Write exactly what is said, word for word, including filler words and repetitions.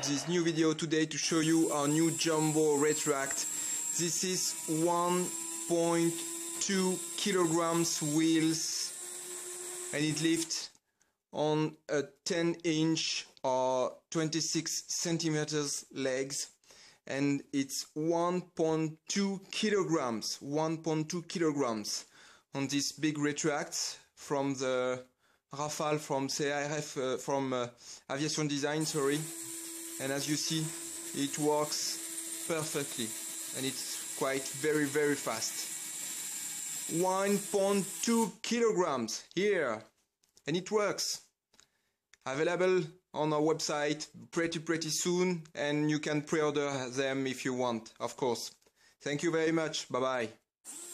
this new video today to show you our new jumbo retract. This is one point two kilograms wheels and it lifts on a ten inch or twenty-six centimeters legs, and it's one point two kilograms one point two kilograms on this big retract from the Rafale from C R F uh, from uh, Aviation Design, sorry. And as you see, it works perfectly and it's quite very very fast. one point two kilograms here, and it works. Available on our website pretty pretty soon, and you can pre-order them if you want, of course. Thank you very much. Bye bye.